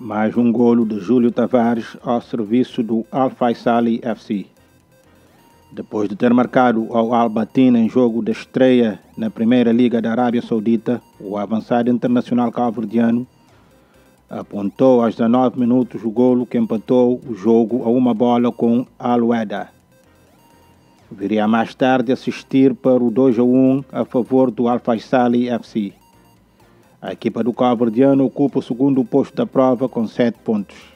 Mais um golo de Júlio Tavares ao serviço do Al Faisaly FC. Depois de ter marcado ao Al Batin em jogo de estreia na Primeira Liga da Arábia Saudita, o avançado internacional cabo-verdiano apontou aos 19 minutos o golo que empatou o jogo a uma bola com Al-Wehda. Viria mais tarde assistir para o 2-1 a favor do Al Faisaly FC. A equipa do cabo-verdiano ocupa o segundo posto da prova com 7 pontos.